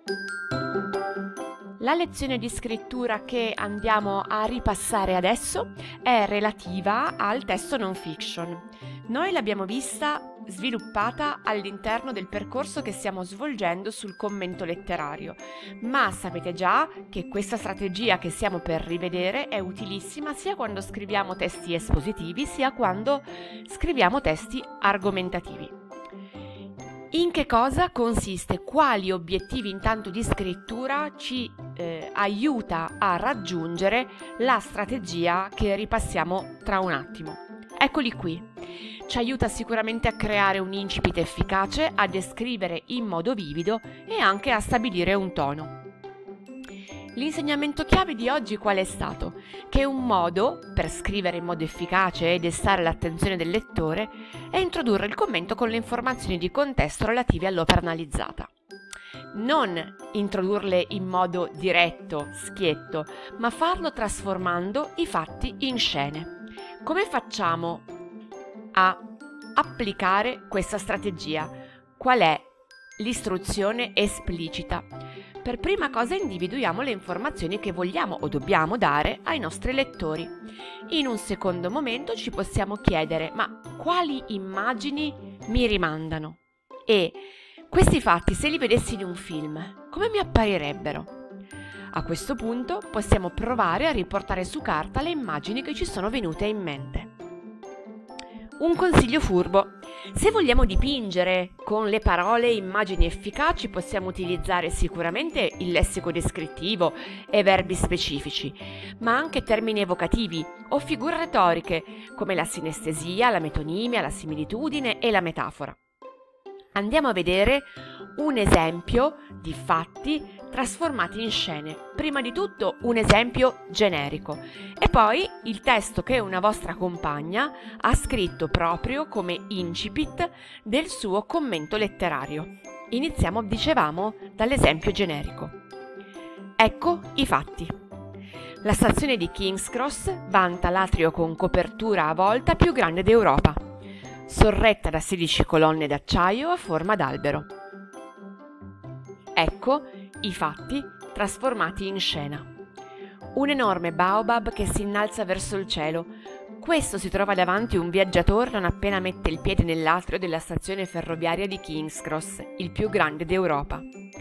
La lezione di scrittura che andiamo a ripassare adesso è relativa al testo non fiction. Noi l'abbiamo vista sviluppata all'interno del percorso che stiamo svolgendo sul commento letterario, ma sapete già che questa strategia che stiamo per rivedere è utilissima sia quando scriviamo testi espositivi sia quando scriviamo testi argomentativi. In che cosa consiste? Quali obiettivi intanto di scrittura ci aiuta a raggiungere la strategia che ripassiamo tra un attimo? Eccoli qui. Ci aiuta sicuramente a creare un incipit efficace, a descrivere in modo vivido e anche a stabilire un tono. L'insegnamento chiave di oggi qual è stato? Che un modo per scrivere in modo efficace e destare l'attenzione del lettore è introdurre il commento con le informazioni di contesto relative all'opera analizzata. Non introdurle in modo diretto, schietto, ma farlo trasformando i fatti in scene. Come facciamo a applicare questa strategia? Qual è l'istruzione esplicita? Per prima cosa individuiamo le informazioni che vogliamo o dobbiamo dare ai nostri lettori. In un secondo momento ci possiamo chiedere: ma quali immagini mi rimandano? E questi fatti, se li vedessi in un film, come mi apparirebbero? A questo punto possiamo provare a riportare su carta le immagini che ci sono venute in mente. Un consiglio furbo: se vogliamo dipingere con le parole immagini efficaci, possiamo utilizzare sicuramente il lessico descrittivo e verbi specifici, ma anche termini evocativi o figure retoriche come la sinestesia, la metonimia, la similitudine e la metafora. Andiamo a vedere un esempio di fatti trasformati in scene. Prima di tutto un esempio generico e poi il testo che una vostra compagna ha scritto proprio come incipit del suo commento letterario. Iniziamo, dicevamo, dall'esempio generico. Ecco i fatti. La stazione di King's Cross vanta l'atrio con copertura a volta più grande d'Europa, sorretta da 16 colonne d'acciaio a forma d'albero. Ecco i fatti trasformati in scena. Un enorme baobab che si innalza verso il cielo. Questo si trova davanti un viaggiatore non appena mette il piede nell'atrio della stazione ferroviaria di King's Cross, il più grande d'Europa.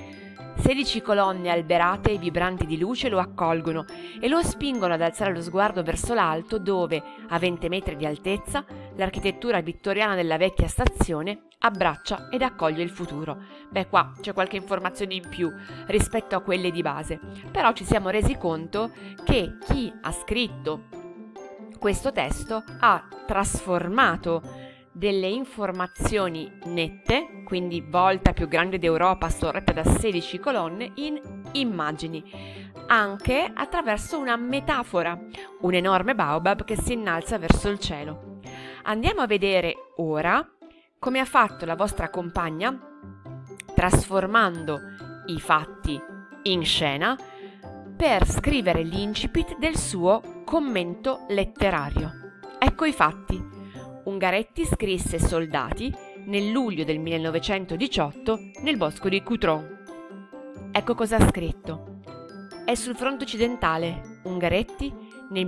16 colonne alberate e vibranti di luce lo accolgono e lo spingono ad alzare lo sguardo verso l'alto dove, a 20 metri di altezza, l'architettura vittoriana della vecchia stazione abbraccia ed accoglie il futuro. Beh, qua c'è qualche informazione in più rispetto a quelle di base, però ci siamo resi conto che chi ha scritto questo testo ha trasformato delle informazioni nette, quindi volta più grande d'Europa sorretta da 16 colonne, in immagini, anche attraverso una metafora, un enorme baobab che si innalza verso il cielo. Andiamo a vedere ora come ha fatto la vostra compagna trasformando i fatti in scena per scrivere l'incipit del suo commento letterario. Ecco i fatti. Ungaretti scrisse Soldati nel luglio del 1918 nel bosco di Coutron. Ecco cosa ha scritto. È sul fronte occidentale, Ungaretti, nel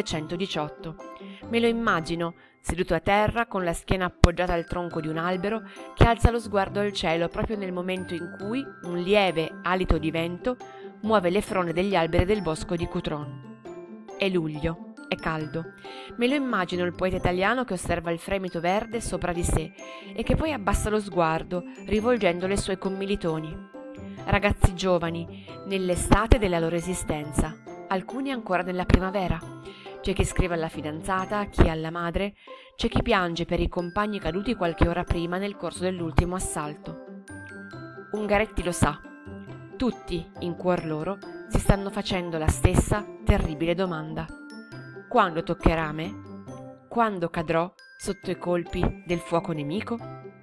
1918. Me lo immagino, seduto a terra con la schiena appoggiata al tronco di un albero che alza lo sguardo al cielo proprio nel momento in cui un lieve alito di vento muove le frone degli alberi del bosco di Coutron. È luglio. È caldo. Me lo immagino il poeta italiano che osserva il fremito verde sopra di sé e che poi abbassa lo sguardo, rivolgendolo ai suoi commilitoni. Ragazzi giovani, nell'estate della loro esistenza, alcuni ancora nella primavera. C'è chi scrive alla fidanzata, chi alla madre, c'è chi piange per i compagni caduti qualche ora prima nel corso dell'ultimo assalto. Ungaretti lo sa. Tutti, in cuor loro, si stanno facendo la stessa terribile domanda. Quando toccherà a me? Quando cadrò sotto i colpi del fuoco nemico?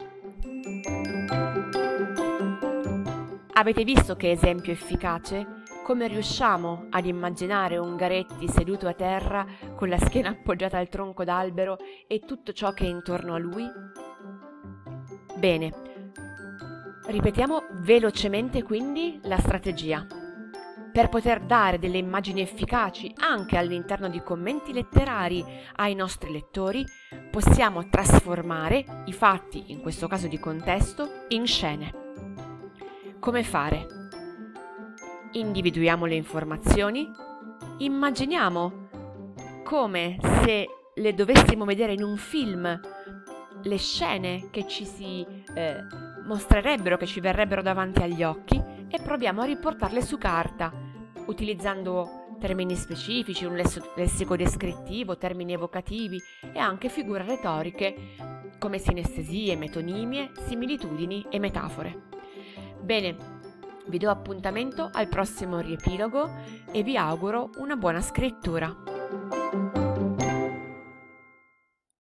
Avete visto che esempio efficace? Come riusciamo ad immaginare Ungaretti seduto a terra con la schiena appoggiata al tronco d'albero e tutto ciò che è intorno a lui? Bene, Ripetiamo velocemente quindi la strategia. Per poter dare delle immagini efficaci anche all'interno di commenti letterari ai nostri lettori, possiamo trasformare i fatti, in questo caso di contesto, in scene. Come fare? Individuiamo le informazioni, immaginiamo come se le dovessimo vedere in un film, le scene che ci si mostrerebbero, che ci verrebbero davanti agli occhi, e proviamo a riportarle su carta, utilizzando termini specifici, un lessico descrittivo, termini evocativi e anche figure retoriche come sinestesie, metonimie, similitudini e metafore. Bene, vi do appuntamento al prossimo riepilogo e vi auguro una buona scrittura.